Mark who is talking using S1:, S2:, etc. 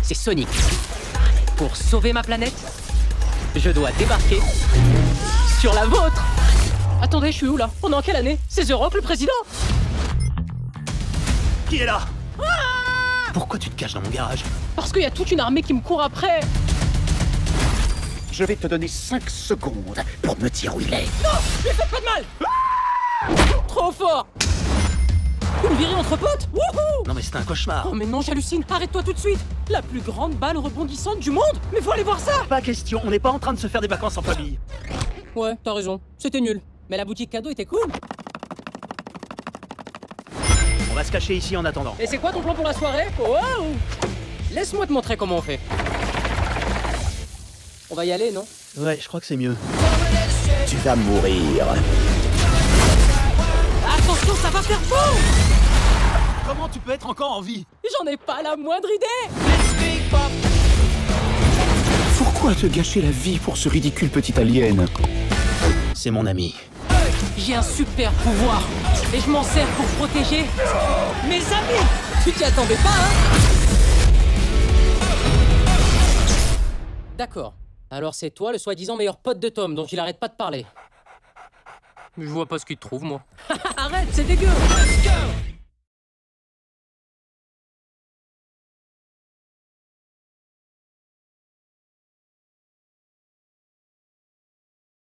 S1: c'est Sonic. Pour sauver ma planète, je dois débarquer sur la vôtre. Attendez, je suis où là? On est en quelle année? C'est The Rock, le président?
S2: Qui est là? Pourquoi tu te caches dans mon garage?
S1: Parce qu'il y a toute une armée qui me court après.
S3: Je vais te donner 5 secondes pour me dire où il est.
S1: Non, lui faites pas de mal. Trop fort. Une virée entre potes. Wouhou.
S2: Non mais c'est un cauchemar.
S1: Oh mais non, j'hallucine. Arrête-toi tout de suite. La plus grande balle rebondissante du monde. Mais faut aller voir ça.
S2: Pas question, on n'est pas en train de se faire des vacances en famille.
S1: Ouais, t'as raison. C'était nul. Mais la boutique cadeau était cool.
S2: On va se cacher ici en attendant.
S1: Et c'est quoi ton plan pour la soirée? Wow. Laisse-moi te montrer comment on fait. On va y aller, non?
S2: Ouais, je crois que c'est mieux.
S3: Tu vas mourir.
S1: Attention, ça va faire faux.
S2: Comment tu peux être encore en vie?
S1: J'en ai pas la moindre idée.
S3: Pourquoi te gâcher la vie pour ce ridicule petit alien?
S2: C'est mon ami.
S1: J'ai un super pouvoir. Et je m'en sers pour protéger mes amis. Tu t'y attendais pas, hein? D'accord. Alors c'est toi le soi-disant meilleur pote de Tom dont il arrête pas de parler. Je vois pas ce qu'il te trouve, moi. Arrête, c'est dégueu. Let's go.